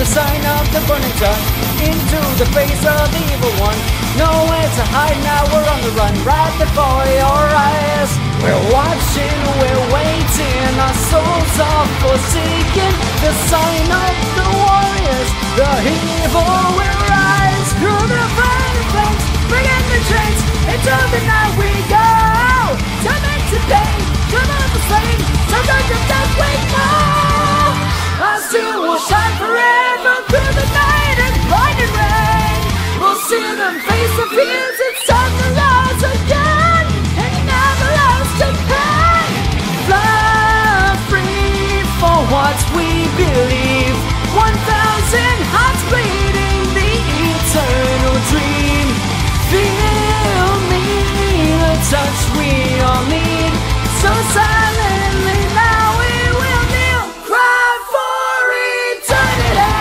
sign of the burning sun, into the face of the evil one. Nowhere to hide now, we're on the run, right before your eyes. We're watching, we're waiting, our souls are forsaken. The sign of the warriors, the evil will rise. Through the fire flames, forget the chains, into the night we go. Time into pain, come on the flame, sometimes of death we know. Our steel will shine forever through the night and blinding rain. We'll see them face the fears, it's time to rise again, and never lasting pain. Fly free for what we believe, 1,000 hearts bleeding, the eternal dream. Feel me, the touch we all need, so silently now we will kneel, cry for eternity.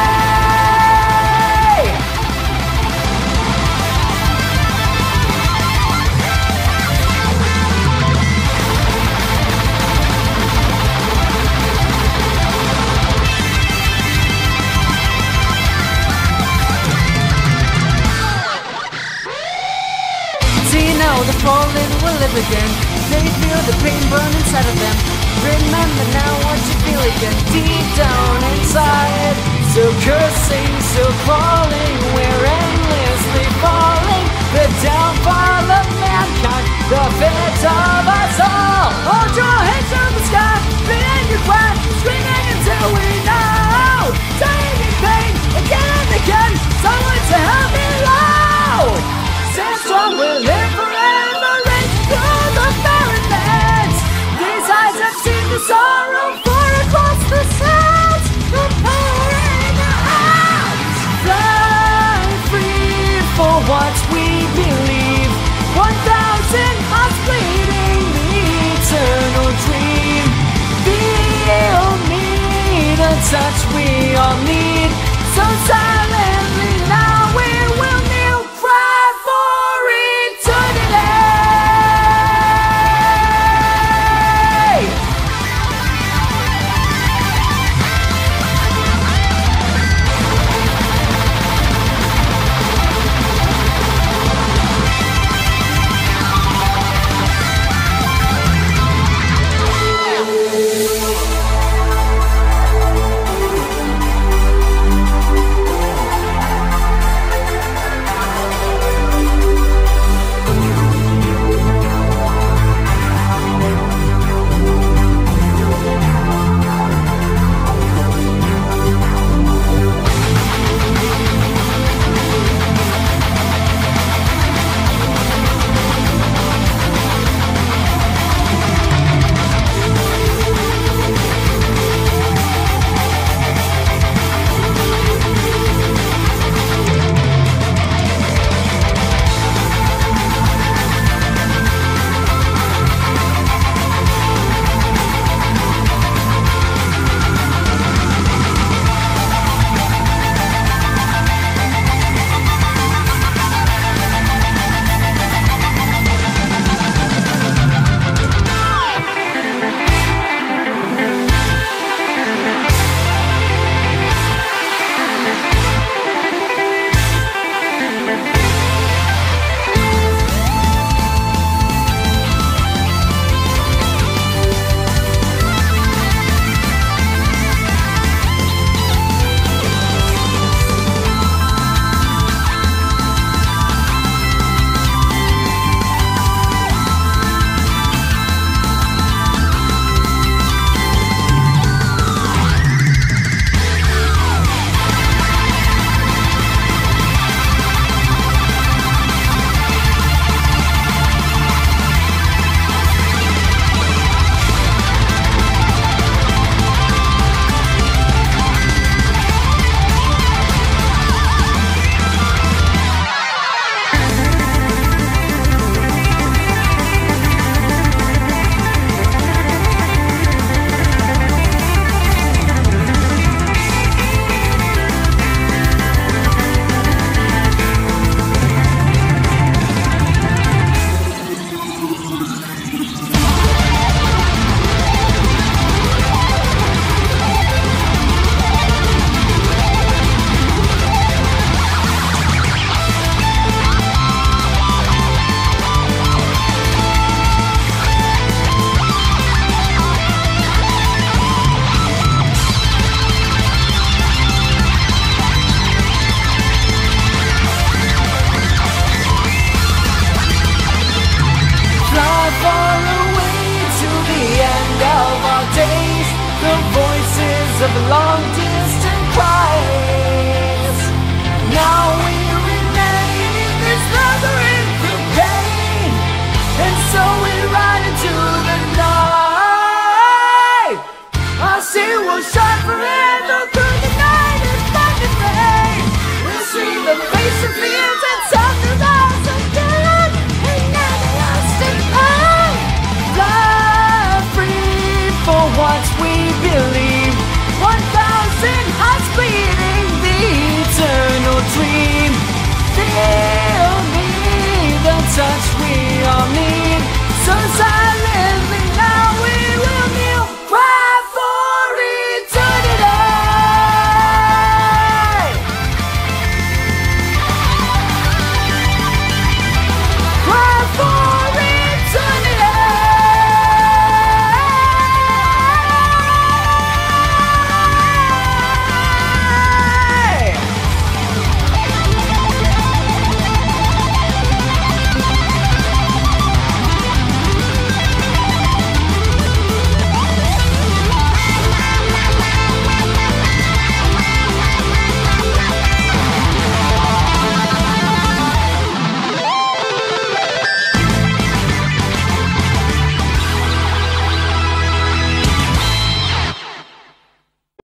See now the fallen will live again. They feel the pain burn inside of them. Remember now what you feel again, deep down inside. So cursing, so falling, we're endlessly falling. The downfall of mankind, the fate of us all. Hold your heads to the sky, being your cry, screaming until we know. Dying in pain, again and again, someone to help me loud. Stand strong, we'll live forever, reach through the barren lands. These eyes have seen the sorrow for across the sands. The power in the hands. Fly free for what we believe, 1,000 hearts bleeding, the eternal dream. Feel me, the touch we all need.